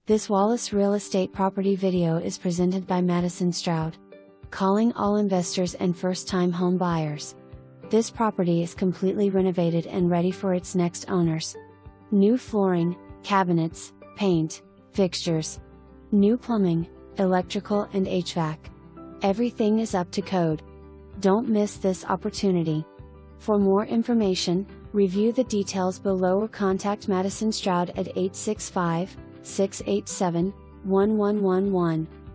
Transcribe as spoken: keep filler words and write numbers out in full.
This Wallace Real Estate property video is presented by Madison Stroud. Calling all investors and first-time home buyers. This property is completely renovated and ready for its next owners. New flooring, cabinets, paint, fixtures, new plumbing, electrical and H V A C. Everything is up to code. Don't miss this opportunity. For more information, review the details below or contact Madison Stroud at eight six five, six eight seven, one one one one.